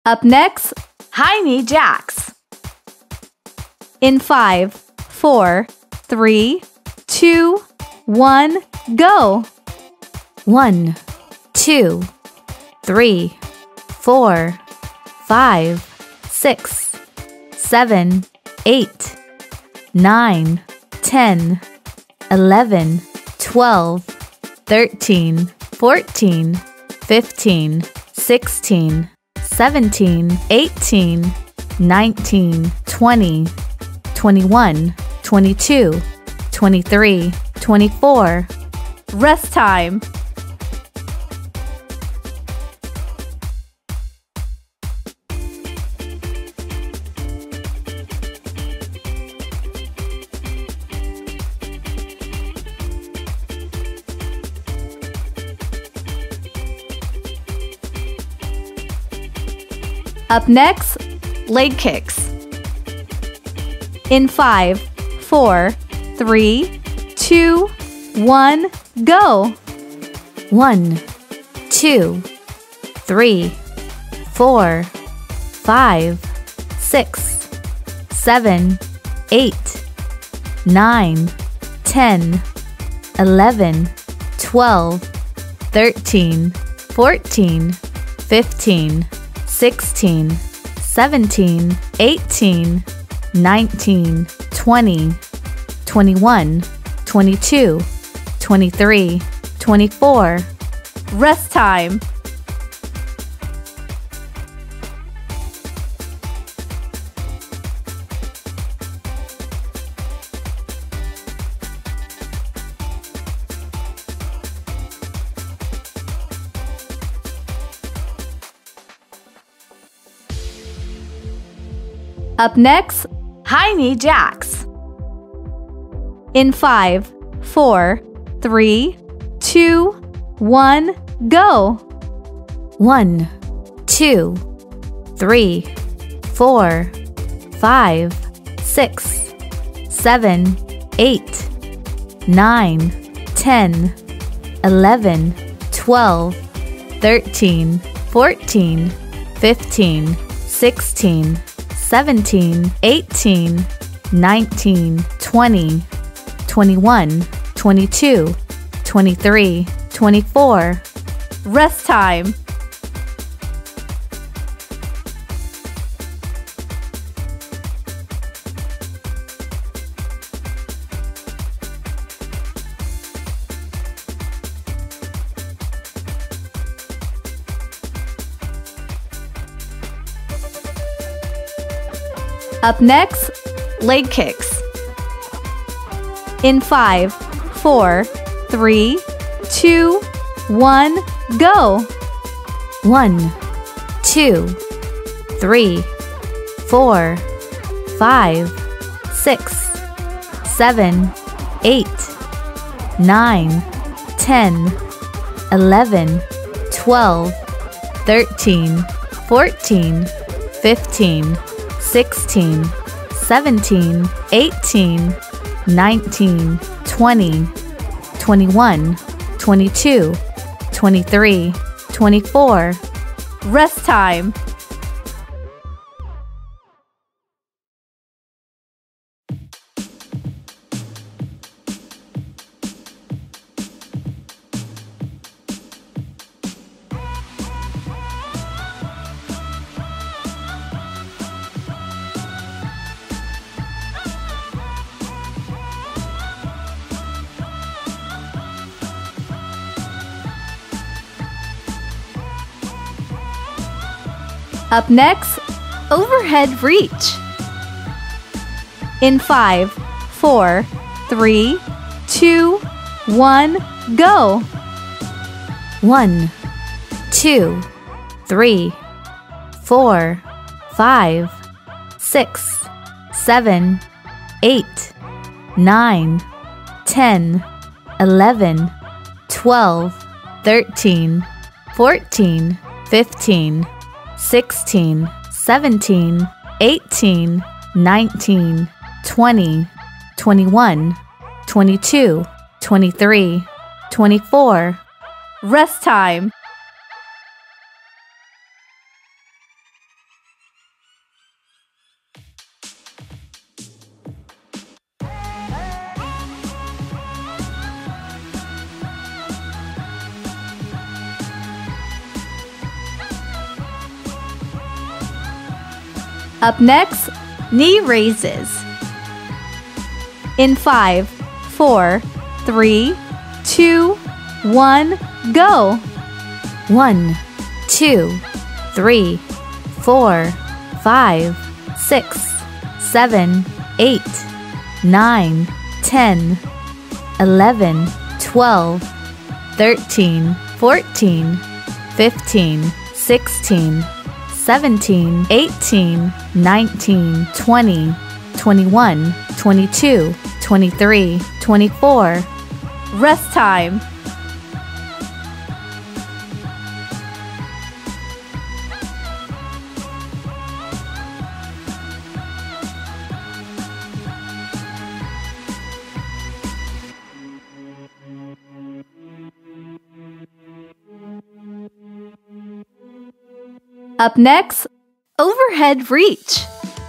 Up next, high knee jacks. In 5, 4, 3, 2, 1, go! 1, 2, 3, 4, 5, 6, 7, 8, 9, 10, 11, 12, 13, 14, 15, 16, 17, 18, 19, 20, 21, 22, 23, 24. Rest time. Up next, leg kicks. In 5, 4, 3, 2, 1, go! 1, 2, 3, 4, 5, 6, 7, 8, 9, 10, 11, 12, 13, 14, 15, 16, 17, 18, 19, 20, 21, 22, 23, 24. Rest time. Up next, high knee jacks. In 5, 4, 3, 2, 1, go! 1, 2, 3, 4, 5, 6, 7, 8, 9, 10, 11, 12, 13, 14, 15, 16, 17, 18, 19, 20, 21, 22, 23, 24. Rest time. Up next, leg kicks. In 5, 4, 3, 2, 1, go! 1, 2, 3, 4, 5, 6, 7, 8, 9, 10, 11, 12, 13, 14, 15, 16, 17, 18, 19, 20, 21, 22, 23, 24. Rest time. Up next, overhead reach. In 5, 4, 3, 2, 1, go! 1, 2, 3, 4, 5, 6, 7, 8, 9, 10, 11, 12, 13, 14, 15, 16, 17, 18, 19, 20, 21, 22, 23, 24. Rest time. Up next, knee raises. In 5, 4, 3, 2, 1, go! 1, 2, 3, 4, 5, 6, 7, 8, 9, 10, 11, 12, 13, 14, 15, 16, 17, 18, 19, 20, 21, 22, 23, 24. Rest time. Up next, overhead reach.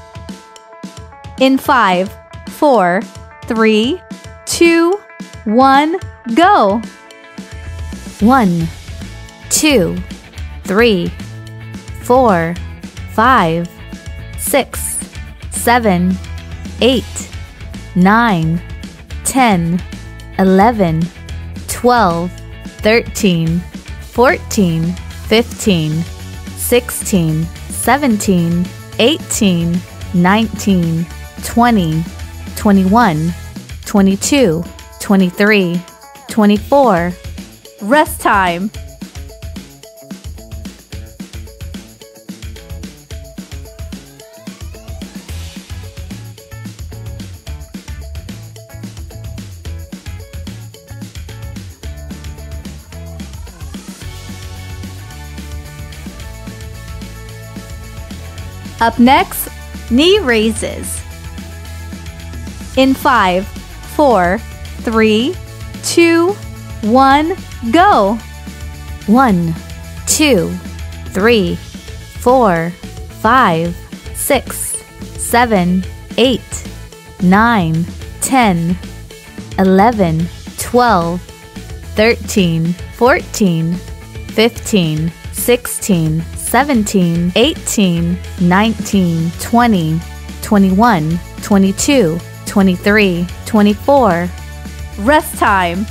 In 5, 4, 3, 2, 1, go! 1, 2, 3, 4, 5, 6, 7, 8, 9, 10, 11, 12, 13, 14, 15, 16, 17, 18, 19, 20, 21, 22, 23, 24. Rest time. Up next, knee raises. In 5, 4, 3, 2, 1, go! 1, 2, 3, 4, 5, 6, 7, 8, 9, 10, 11, 12, 13, 14, 15, 16, 17, 18, 19, 20, 21, 22, 23, 24. Rest time.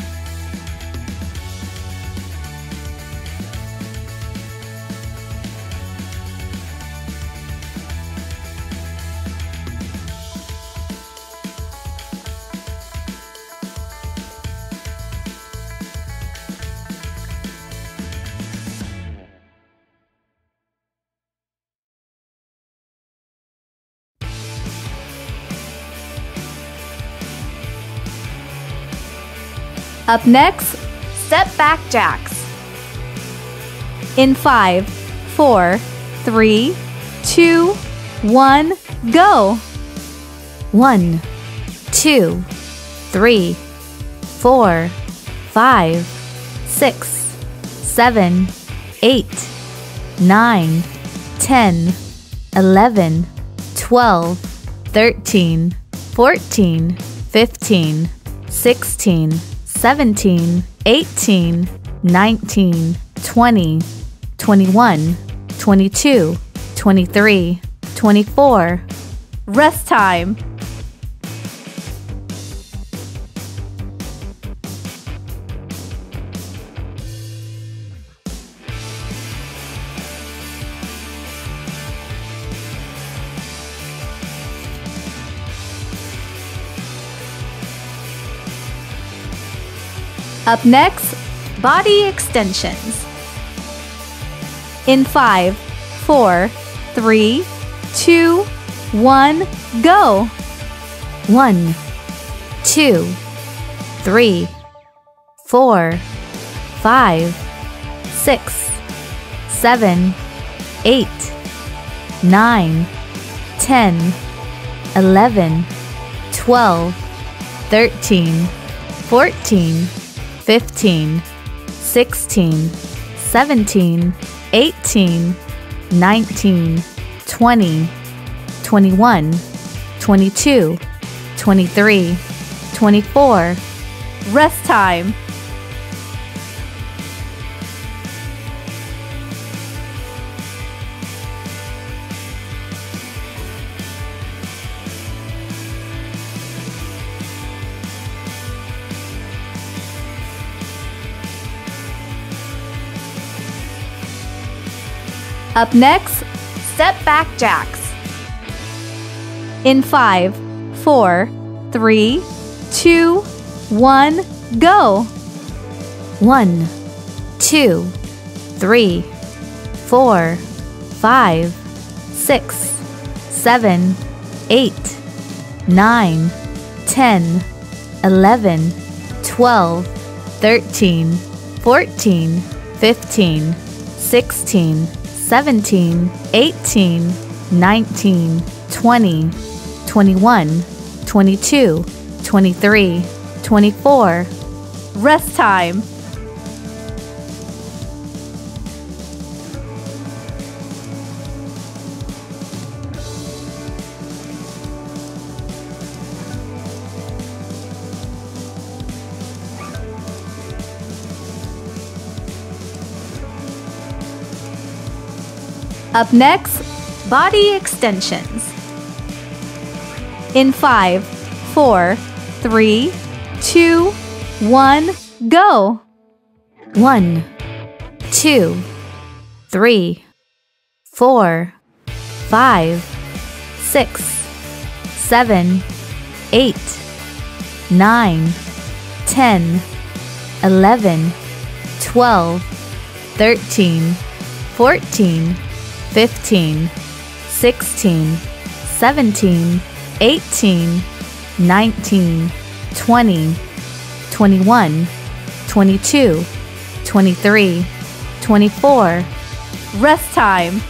Up next, Step back jacks. in 5, 4, 3, 2, 1, go! 1, 2, 3, 4, 5, 6, 7, 8, 9, 10, 11, 12, 13, 14, 15, 16, 17, 18, 19, 20, 21, 22, 23, 24. Rest time. Up next, body extensions. In 5, 4, 3, 2, 1, go! 1, 2, 3, 4, 5, 6, 7, 8, 9, 10, 11, 12, 13, 14, 15, 16, 17, 18, 19, 20, 21, 22, 23, 24. Rest time. Up next, Step back jacks. in 5, 4, 3, 2, 1, go! 1, 2, 3, 4, 5, 6, 7, 8, 9, 10, 11, 12, 13, 14, 15, 16, 17, 18, 19, 20, 21, 22, 23, 24. Rest time. Up next, body extensions. In 5, 4, 3, 2, 1, go! 1, 2, 3, 4, 5, 6, 7, 8, 9, 10, 11, 12, 13, 14, 15, 16, 17, 18, 19, 20, 21, 22, 23, 24. Rest time.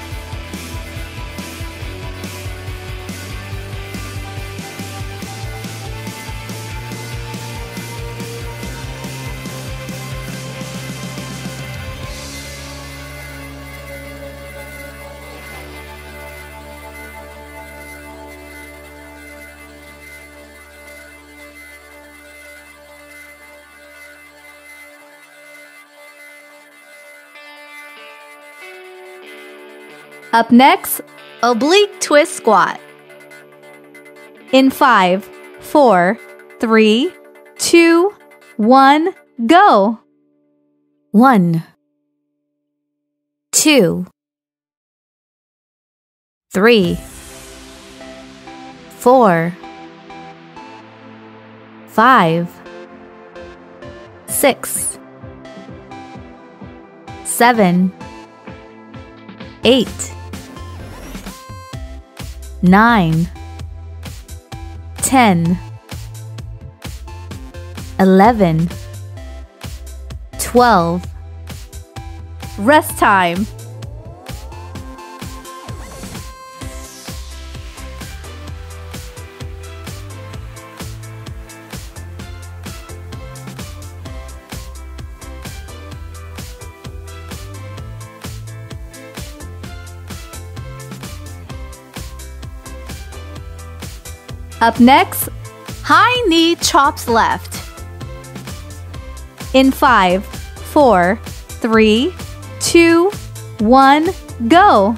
Up next, oblique twist squat. In 5, 4, 3, 2, 1, go! 1, 2, 3, 4, 5, 6, 7, 8, 9, 10, 11, 12. Rest time. Up next, high knee chops left. In 5, 4, 3, 2, 1, go!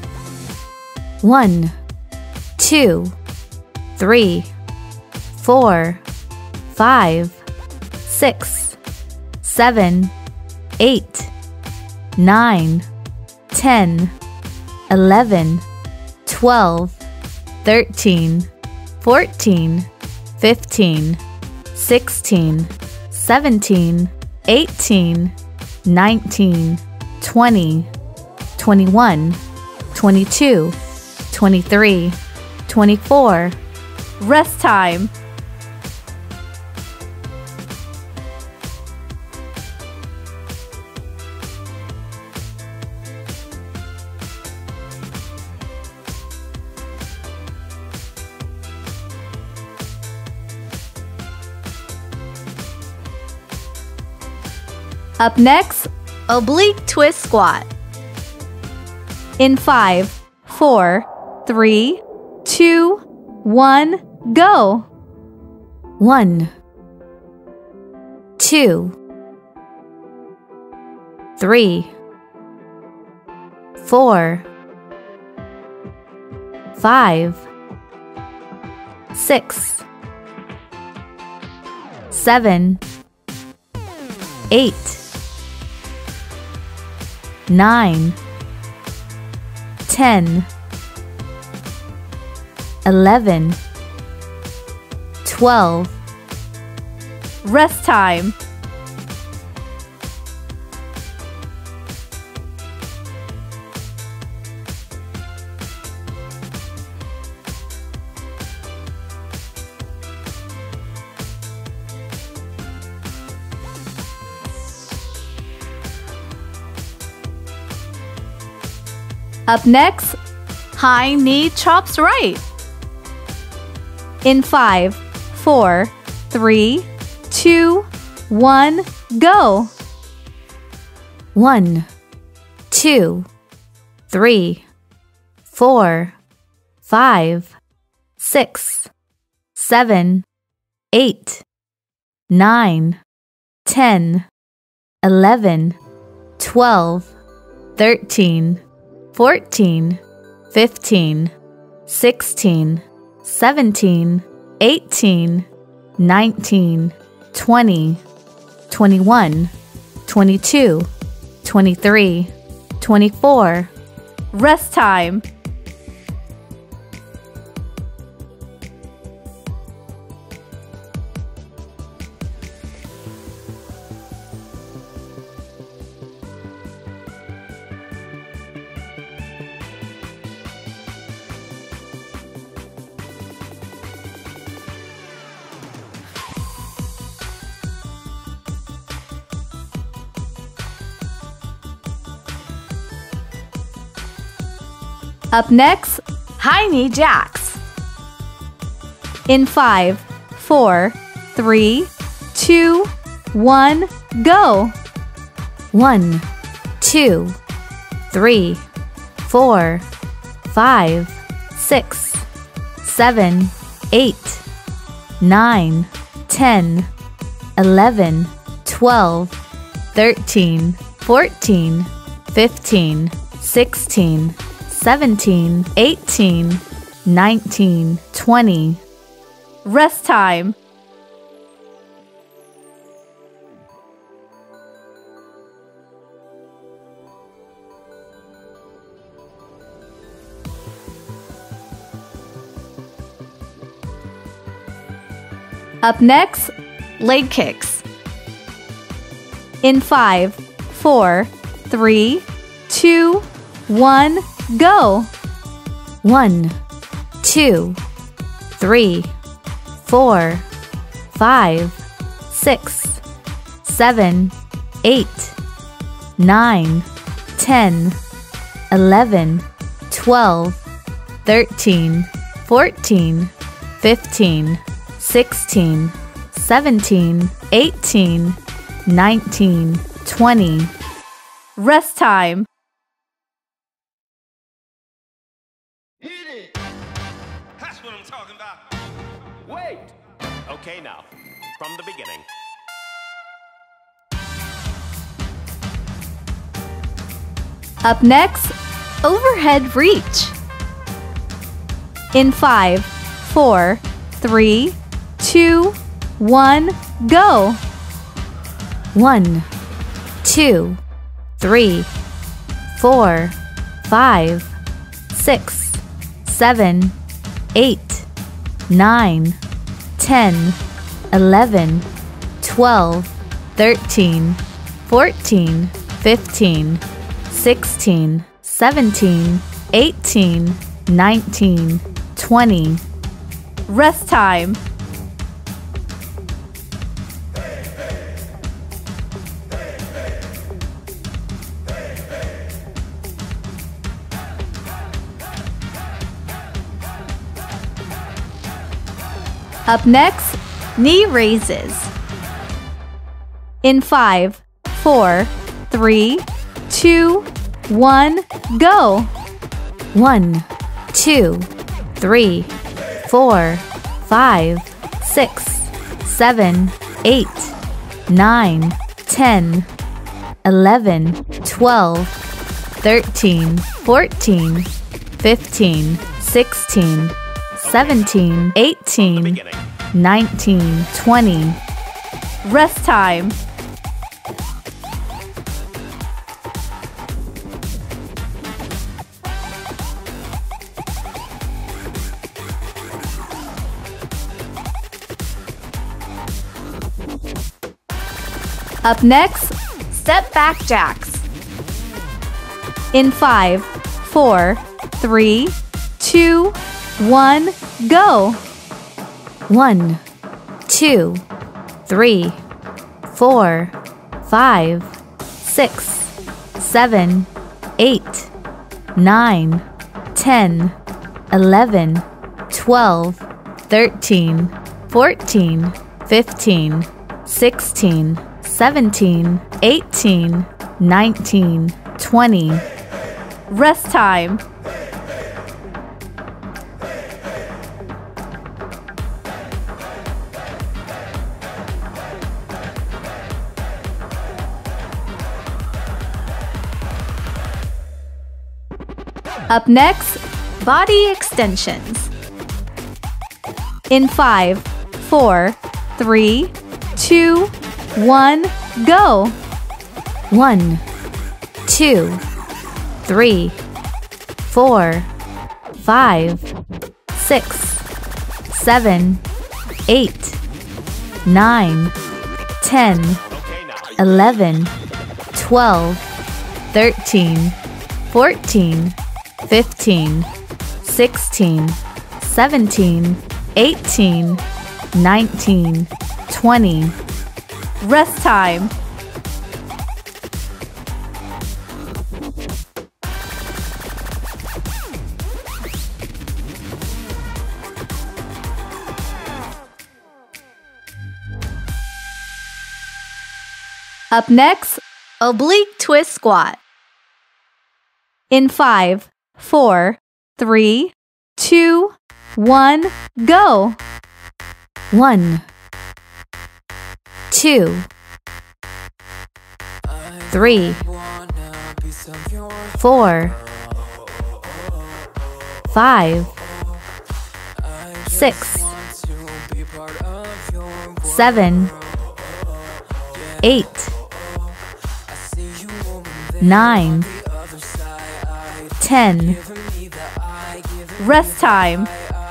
1, 2, 3, 4, 5, 6, 7, 8, 9, 10, 11, 12, 13, 14, 15, 16, 17, 18, 19, 20, 21, 22, 23, 24. Rest time. Up next, oblique twist squat. In 5, 4, 3, 2, 1, go! 1, 2, 3, 4, 5, 6, 7, 8, 9, 10, 11, 12. Rest time. Up next, high knee chops right. In 5, 4, 3, 2, 1, go. 1, 2, 3, 4, 5, 6, 7, 8, 9, 10, 11, 12, 13, 14, 15, 16, 17, 18, 19, 20, 21, 22, 23, 24. Rest time. Up next, High knee jacks. in 5, 4, 3, 2, 1, go. 1, 2, 3, 4, 5, 6, 7, 8, 9, 10, 11, 12, 13, 14, 15, 16, 17, 18, 19, 20. Rest time. Up next, leg kicks. In 5, 4, 3, 2, 1, go. 1, 2, 3, 4, 5, 6, 7, 8, 9, 10, 11, 12, 13, 14, 15, 16, 17, 18, 19, 20. Rest time. Hit it! That's what I'm talking about. Wait! Okay, now, from the beginning. Up next, overhead reach. In 5, 4, 3, 2, 1, go. 1, 2, 3, 4, 5, 6, 7, 8, 9, 10, 11, 12, 13, 14, 15, 16, 17, 18, 19, 20. Rest time. Up next, knee raises. In 5, 4, 3, 2, 1, go. 1, 2, 3, 4, 5, 6, 7, 8, 9, 10, 11, 12, 13, 14, 15, 16, 17, 18, 19, 20. Rest time. Up next, Step back jacks. in 5, 4, 3, 2, 1, go! 1, 2, 3, 4, 5, 6, 7, 8, 9, 10, 11, 12, 13, 14, 15, 16, 17, 18, 19, 20. Rest time. Up next, Body extensions. in 5, 4, 3, 2, 1, go! 1, 2, 3, 4, 5, 6, 7, 8, 9, 10, Okay, now. 11, 12, 13, 14, 15, 16, 17, 18, 19, 20. Rest time. Up next, Oblique twist squat. in 5, 4, 3, 2, 1, go! 1, 2, 3, 4, 5, 6, 7, 8, 9, 10. Rest time.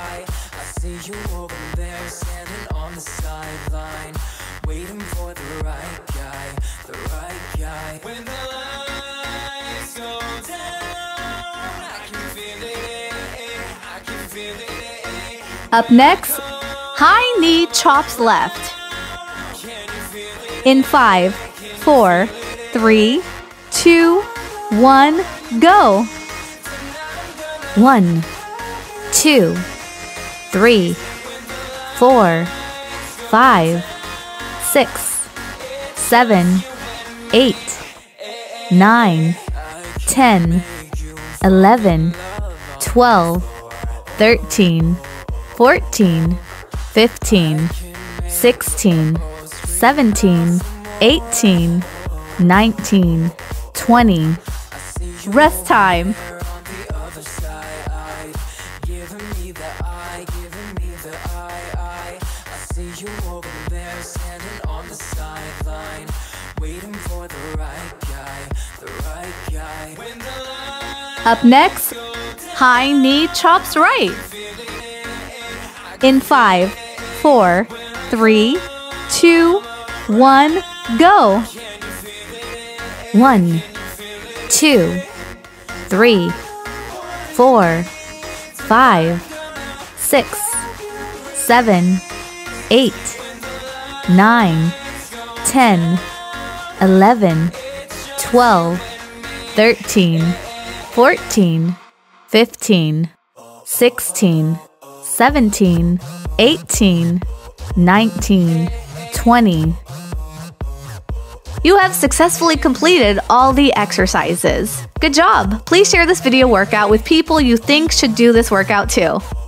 Up next, High knee chops left. in 5, 4, 3, 2, 1, go! 1, 2, 3, 4, 5, 6, 7, 8, 9, 10, 11, 12, 13, 14, 15, 16, 17, 18, 19, 20. Rest time. Up next, High knee chops right. in 5, 4, 3, 2, 1, go! 1, 2, 3, 4, 5, 6, 7, 8, 9, 10, 11, 12, 13, 14, 15, 16, 17, 18, 19, 20. You have successfully completed all the exercises. Good job! Please share this video workout with people you think should do this workout too.